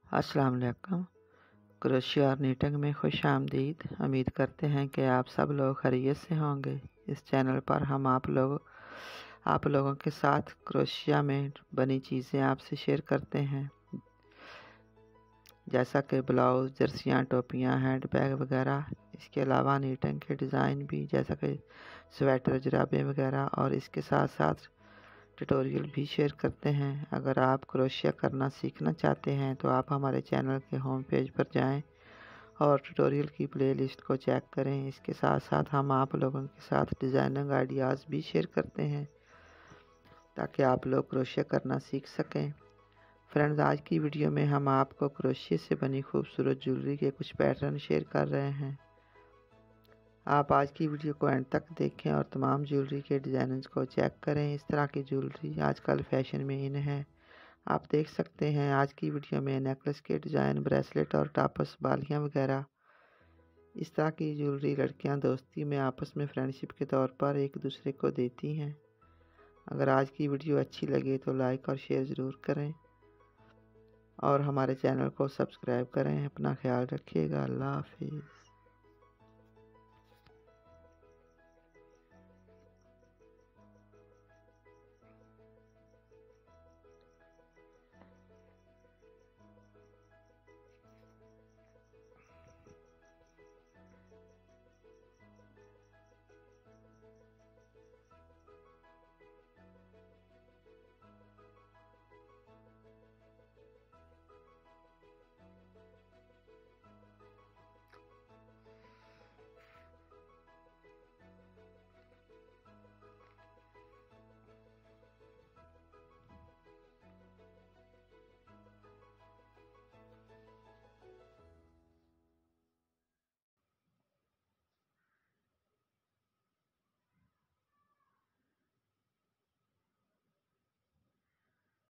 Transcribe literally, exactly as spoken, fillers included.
अस्सलाम वालेकुम। क्रोशिया और नीटिंग में खुश आमदीद। उम्मीद करते हैं कि आप सब लोग खैरियत से होंगे। इस चैनल पर हम आप लोग आप लोगों के साथ क्रोशिया में बनी चीज़ें आपसे शेयर करते हैं, जैसा कि ब्लाउज़, जर्सियाँ, टोपियाँ, हैंड बैग वगैरह। इसके अलावा नीटिंग के डिज़ाइन भी, जैसा कि स्वेटर, जुराबें वगैरह, और इसके साथ साथ ट्यूटोरियल भी शेयर करते हैं। अगर आप क्रोशिया करना सीखना चाहते हैं तो आप हमारे चैनल के होम पेज पर जाएं और ट्यूटोरियल की प्लेलिस्ट को चेक करें। इसके साथ साथ हम आप लोगों के साथ डिज़ाइनिंग आइडियाज़ भी शेयर करते हैं ताकि आप लोग क्रोशिया करना सीख सकें। फ्रेंड्स, आज की वीडियो में हम आपको क्रोशिया से बनी खूबसूरत ज्वेलरी के कुछ पैटर्न शेयर कर रहे हैं। आप आज की वीडियो को एंड तक देखें और तमाम ज्वेलरी के डिज़ाइनर्स को चेक करें। इस तरह की ज्वेलरी आजकल फैशन में इन है। आप देख सकते हैं आज की वीडियो में नेकलेस के डिज़ाइन, ब्रेसलेट और टापस, बालियां वगैरह। इस तरह की ज्वेलरी लड़कियां दोस्ती में आपस में फ्रेंडशिप के तौर पर एक दूसरे को देती हैं। अगर आज की वीडियो अच्छी लगे तो लाइक और शेयर ज़रूर करें और हमारे चैनल को सब्सक्राइब करें। अपना ख्याल रखिएगा। अल्लाह हाफिज़।